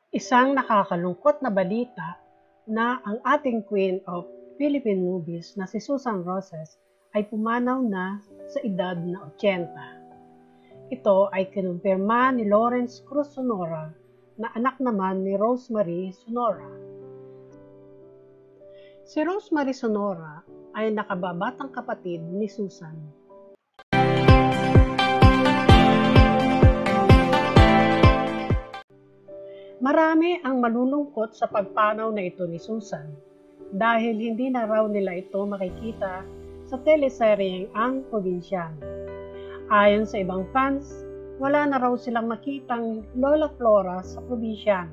Isang nakakalungkot na balita na ang ating Queen of Philippine Movies na si Susan Roses ay pumanaw na sa edad na 80. Ito ay kinumpirma ni Lawrence Cruz Sonora na anak naman ni Rosemary Sonora. Si Rosemary Sonora ay nakababatang kapatid ni Susan. Marami ang malulungkot sa pagpanaw na ito ni Susan dahil hindi na raw nila ito makikita sa teleseryeng Ang Probinsyano. Ayon sa ibang fans, wala na raw silang makitang Lola Flora sa Probinsyano.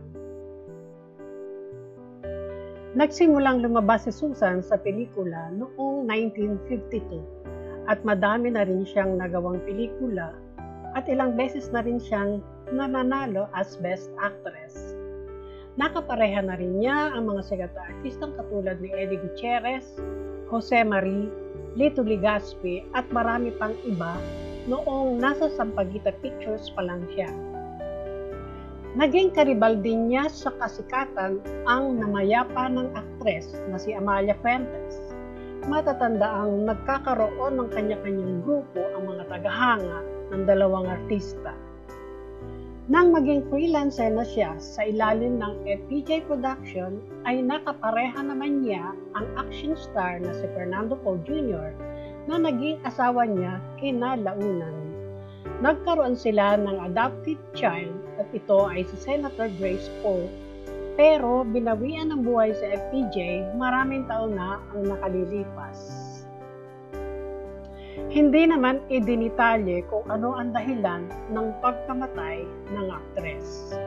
Nagsimulang lumabas si Susan sa pelikula noong 1952 at madami na rin siyang nagawang pelikula at ilang beses na rin siyang nananalo as Best Actress. Nakapareha na rin niya ang mga sikat na artistang katulad ni Eddie Gutierrez, Jose Marie, Lito Legaspi at marami pang iba noong nasa Sampaguita Pictures pa lang siya. Naging karibal din niya sa kasikatan ang namayapa ng aktres na si Amalia Fuentes. Matatanda ang nagkakaroon ng kanya-kanyang grupo ang mga tagahanga ng dalawang artista. Nang maging freelancer na siya sa ilalim ng FPJ Production ay nakapareha naman niya ang action star na si Fernando Poe Jr. na naging asawa niya kina Launan. Nagkaroon sila ng adopted child at ito ay si Senator Grace Poe, pero binawian ng buhay sa FPJ maraming taon na ang nakalilipas. Hindi naman idinitalye kung ano ang dahilan ng pagkamatay ng aktres.